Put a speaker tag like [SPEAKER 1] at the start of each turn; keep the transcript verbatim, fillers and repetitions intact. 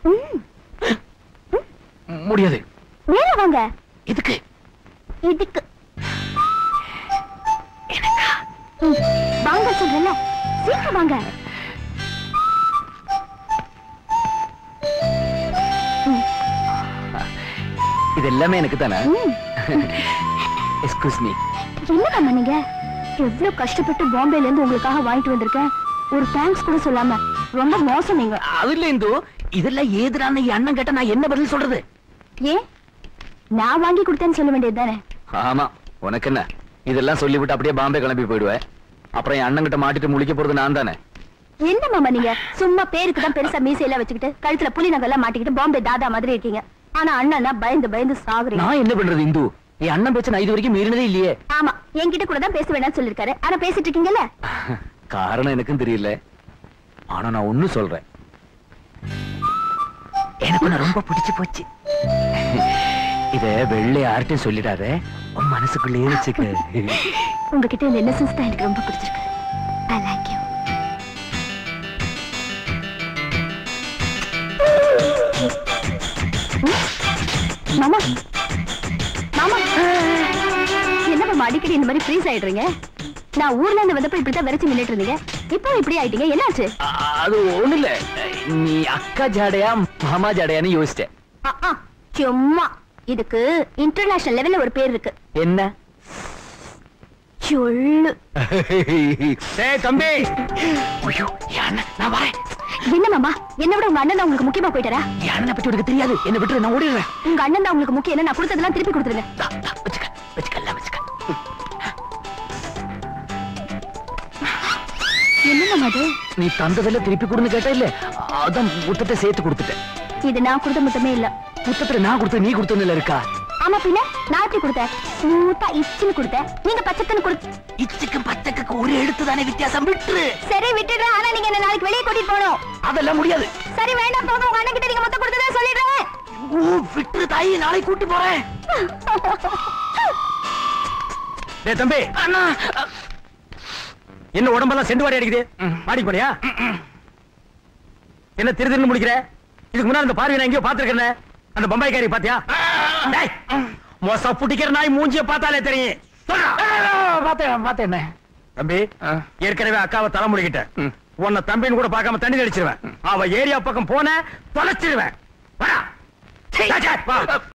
[SPEAKER 1] முடியாது.
[SPEAKER 2] மேல வாங்க.
[SPEAKER 1] இதுக்கு
[SPEAKER 2] இதுக்கு வாங்க சொல்றல, சீக்கிரம் வாங்க.
[SPEAKER 1] இது எல்லாமே எனக்கு தானே? Excuse me.
[SPEAKER 2] என்னம்மா நீங்க எவ்வளவு கஷ்டப்பட்டு பாம்பேல இருந்து உங்களுக்காக வாங்கிட்டு வந்திருக்கேன், ஒரு தேங்க்ஸ் கூட சொல்லாம. ரொம்ப மோசம் நீங்க.
[SPEAKER 1] அதுல இந்து இதெல்லாம் ஏதுரான அண்ணன் கேட்ட நான் என்ன பதில் சொல்றது?
[SPEAKER 2] ஏன் நான் வாங்கி கொடுத்தேன்னு சொல்ல வேண்டியது தானே?
[SPEAKER 1] ஆமா, உனக்கு என்ன? இதெல்லாம் சொல்லிவிட்டு அப்படியே பாம்பே கிளம்பி போயிடுவேன். அப்புறம் என் அண்ணன் கிட்ட மாட்டிட்டு முழிக்க போறது நான் தானே.
[SPEAKER 2] என்ன மாமா நீங்க சும்மா பேருக்கு தான் பெருசா மீசையெல்லாம் வச்சுக்கிட்டு கழுத்துல புலி நகெல்லாம் மாட்டிக்கிட்டு பாம்பே தாதா மாதிரி இருக்கீங்க. ஆனா அண்ணனா பயந்து பயந்து சாகுறீங்க.
[SPEAKER 1] நான் என்ன பண்றது இந்து? என் அண்ணன் பேச்ச நான் இது வரைக்கும் மீறினதே இல்லையே.
[SPEAKER 2] ஆமா, என்கிட்ட கூட தான் பேச வேணாம்னு சொல்லிருக்காரு. ஆனா பேசிட்டு இருக்கீங்கல்ல.
[SPEAKER 1] காரணம் எனக்கும் தெரியல. ஆனா நான் ஒண்ணு சொல்றேன், எனக்கு நான் ரொம்ப பிடிச்சு போச்சு. இத வெள்ளை யார்ட்டையும் சொல்லிடாத, உன் மனசுக்குள்ளேயே வச்சுக்க.
[SPEAKER 2] உங்ககிட்ட இந்த இன்னசென்ஸ் தான் எனக்கு ரொம்ப பிடிச்சிருக்கு. I like you. மாமா மாமா என்ன மாமா அடிக்கடி இந்த மாதிரி ஃப்ரீஸ் ஆயிடுறீங்க? நான் ஊர்ல இருந்து வந்தப்ப இப்படித்தான் விரைச்சு நின்னுட்டு இருந்தீங்க, இப்போ இப்படி ஆயிட்டீங்க, என்னாச்சு?
[SPEAKER 1] அது ஒண்ணு இல்ல, நீ அக்கா ஜாடையா மாமா ஜாடையான்னு யோசிச்சேன்.
[SPEAKER 2] சும்மா. இதுக்கு இன்டர்நேஷனல் லெவல்ல ஒரு பேர் இருக்கு.
[SPEAKER 1] என்ன?
[SPEAKER 2] சொல்லு.
[SPEAKER 1] டேய் தம்பி. ஐயோ யானை, நான் வரேன்.
[SPEAKER 2] என்ன மாமா, என்ன விட உங்க அண்ணன் தான் உங்களுக்கு முக்கியமா போயிட்டாரா?
[SPEAKER 1] யானை பத்தி உனக்கு தெரியாது, என்ன விட்டு நான் ஓடிடுறேன்.
[SPEAKER 2] உங்க அண்ணன் தான் உங்களுக்கு முக்கியம். நான் கொடுத்ததெல்லாம் திருப்பி கொடுத்துருங்க.
[SPEAKER 1] வச்சுக்க வச்சுக்க வச்சுக்க.
[SPEAKER 2] என்ன மாமா அது?
[SPEAKER 1] நீ தந்ததெல்லாம் திருப்பி கொடுன்னு கேட்ட இல்ல, அதான் முத்தத்தை சேர்த்து கொடுத்துட்டேன்.
[SPEAKER 2] இது நான் கொடுத்த முத்தமே இல்ல.
[SPEAKER 1] முத்தத்துல நான் கொடுத்த நீ கொடுத்ததுல இருக்கா?
[SPEAKER 2] ஆமா பின்ன, நான் எப்படி கொடுத்தேன்? ஸ்மூத்தா இச்சுன்னு கொடுத்தேன், நீங்க பச்சைக்குன்னு கொடுத்து.
[SPEAKER 1] இச்சுக்கும் பச்சைக்கு ஒரு எழுத்து தானே வித்தியாசம். விட்டுரு.
[SPEAKER 2] சரி விட்டுடுறேன், ஆனா நீங்க என்ன நாளைக்கு வெளியே கூட்டிட்டு போகணும்.
[SPEAKER 1] அதெல்லாம் முடியாது.
[SPEAKER 2] சரி வேண்டாம், போங்க. உங்க அண்ணன் கிட்ட நீங்க மொத்தம் கொடுத்ததா சொல்லிடுறேன்.
[SPEAKER 1] ஓ விட்டுரு தாயி, நாளை கூட்டி போறேன்.
[SPEAKER 3] டேய் தம்பி,
[SPEAKER 1] அண்ணா
[SPEAKER 3] என்ன உடம்பெல்லாம் செண்டு வாடி அடிக்குது? மாடி போறியா? என்ன திரு திருன்னு முடிக்கிற? இதுக்கு முன்னாடி இந்த பார்வை நான் எங்கேயோ பாத்துருக்கேன். அந்த பம்பாய் காரி பாத்தியா? டேய் மோச புடிக்கிற நாய் மூஞ்சிய பார்த்தாலே தெரியும்.
[SPEAKER 1] பாத்தேன் பாத்தேன்.
[SPEAKER 3] தம்பி, ஏற்கனவே அக்காவை தலை முடிக்கிட்டேன். உன்னை தம்பின்னு கூட பார்க்காம தண்ணி தெளிச்சிருவேன். அவ ஏரியா பக்கம் போன தொலைச்சிருவேன்.